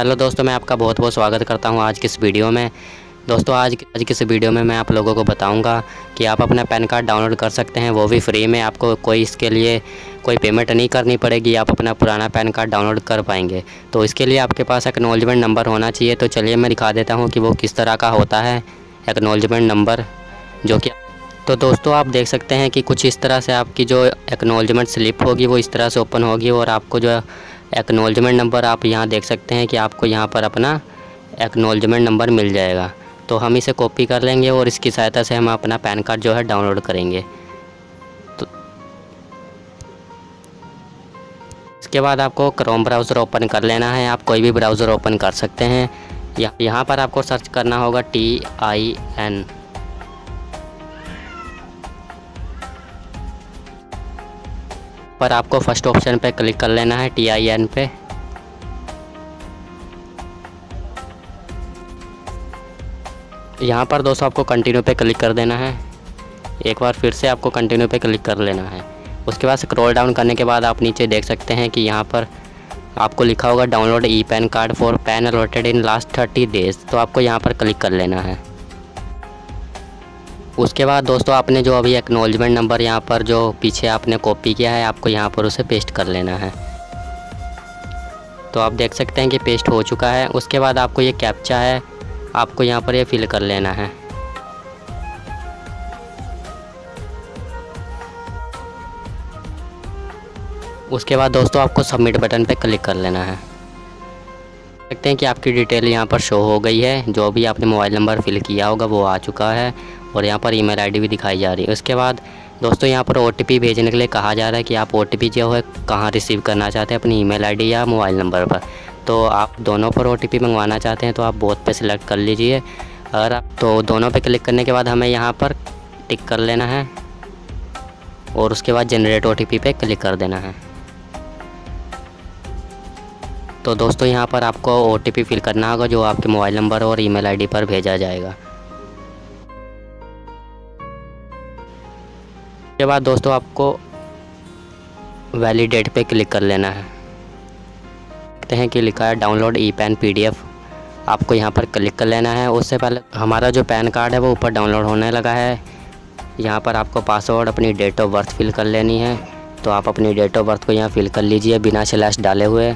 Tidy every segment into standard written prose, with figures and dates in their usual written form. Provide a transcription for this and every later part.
Hello दोस्तों, मैं आपका बहुत बहुत स्वागत करता हूं आज की इस वीडियो में। दोस्तों आज की इस वीडियो में मैं आप लोगों को बताऊंगा कि आप अपना पैन कार्ड डाउनलोड कर सकते हैं, वो भी फ्री में। आपको कोई इसके लिए कोई पेमेंट नहीं करनी पड़ेगी, आप अपना पुराना पैन कार्ड डाउनलोड कर पाएंगे। तो इसके लिए आपके पास एक्नॉलेजमेंट नंबर होना चाहिए। तो चलिए मैं दिखा देता हूँ कि वो किस तरह का होता है एक्नॉलेजमेंट नंबर, जो कि तो दोस्तों आप देख सकते हैं कि कुछ इस तरह से आपकी जो एक्नॉलेजमेंट स्लिप होगी वो इस तरह से ओपन होगी, और आपको जो एक्नॉलेजमेंट नंबर आप यहाँ देख सकते हैं कि आपको यहाँ पर अपना एक्नॉलेजमेंट नंबर मिल जाएगा। तो हम इसे कॉपी कर लेंगे और इसकी सहायता से हम अपना पैन कार्ड जो है डाउनलोड करेंगे। तो इसके बाद आपको क्रोम ब्राउज़र ओपन कर लेना है। आप कोई भी ब्राउज़र ओपन कर सकते हैं। यहाँ पर आपको सर्च करना होगा TIN। पर आपको फर्स्ट ऑप्शन पे क्लिक कर लेना है, TIN पे। यहाँ पर दोस्तों आपको कंटिन्यू पे क्लिक कर देना है। एक बार फिर से आपको कंटिन्यू पे क्लिक कर लेना है। उसके बाद स्क्रॉल डाउन करने के बाद आप नीचे देख सकते हैं कि यहाँ पर आपको लिखा होगा download e PAN card for PAN allotted in last 30 days. तो आपको यहाँ पर क्लिक कर लेना है। उसके बाद दोस्तों आपने जो अभी एक्नॉलेजमेंट नंबर यहाँ पर जो पीछे आपने कॉपी किया है, आपको यहाँ पर उसे पेस्ट कर लेना है। तो आप देख सकते हैं कि पेस्ट हो चुका है। उसके बाद आपको ये कैप्चा है, आपको यहाँ पर ये फिल कर लेना है। उसके बाद दोस्तों आपको सबमिट बटन पे क्लिक कर लेना है। देखते हैं कि आपकी डिटेल यहाँ पर शो हो गई है। जो भी आपने मोबाइल नंबर फिल किया होगा वो आ चुका है, और यहाँ पर ईमेल आईडी भी दिखाई जा रही है। उसके बाद दोस्तों यहाँ पर OTP भेजने के लिए कहा जा रहा है कि आप OTP जो है कहाँ रिसीव करना चाहते हैं, अपनी ईमेल आईडी या मोबाइल नंबर पर। तो आप दोनों पर OTP मंगवाना चाहते हैं तो आप बोथ पे सिलेक्ट कर लीजिए। अगर आप तो दोनों पे क्लिक करने के बाद हमें यहाँ पर टिक कर लेना है, और उसके बाद जनरेट OTP पे क्लिक कर देना है। तो दोस्तों यहाँ पर आपको OTP फिल करना होगा, जो आपके मोबाइल नंबर और ईमेल आईडी पर भेजा जाएगा। उसके बाद दोस्तों आपको वैलिडेट पे क्लिक कर लेना है। देखते हैं कि लिखा है डाउनलोड ई पैन PDF। आपको यहाँ पर क्लिक कर लेना है। उससे पहले हमारा जो पैन कार्ड है वो ऊपर डाउनलोड होने लगा है। यहाँ पर आपको पासवर्ड, अपनी डेट ऑफ बर्थ फिल कर लेनी है। तो आप अपनी डेट ऑफ बर्थ को यहाँ फिल कर लीजिए बिना स्लैश डाले हुए।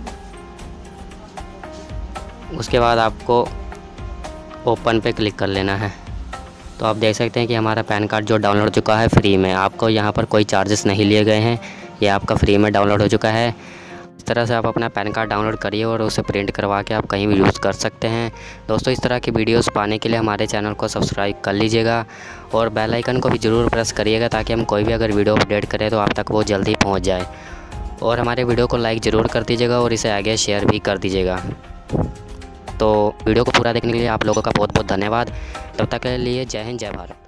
उसके बाद आपको ओपन पे क्लिक कर लेना है। तो आप देख सकते हैं कि हमारा पैन कार्ड जो डाउनलोड हो चुका है फ्री में। आपको यहाँ पर कोई चार्जेस नहीं लिए गए हैं, ये आपका फ्री में डाउनलोड हो चुका है। इस तरह से आप अपना पैन कार्ड डाउनलोड करिए और उसे प्रिंट करवा के आप कहीं भी यूज़ कर सकते हैं। दोस्तों इस तरह की वीडियोस पाने के लिए हमारे चैनल को सब्सक्राइब कर लीजिएगा, और बेल आइकन को भी ज़रूर प्रेस करिएगा, ताकि हम कोई भी अगर वीडियो अपडेट करें तो आप तक वो जल्दी पहुँच जाए। और हमारे वीडियो को लाइक ज़रूर कर दीजिएगा और इसे आगे शेयर भी कर दीजिएगा। तो वीडियो को पूरा देखने के लिए आप लोगों का बहुत बहुत धन्यवाद। तब तक के लिए जय हिंद, जय भारत।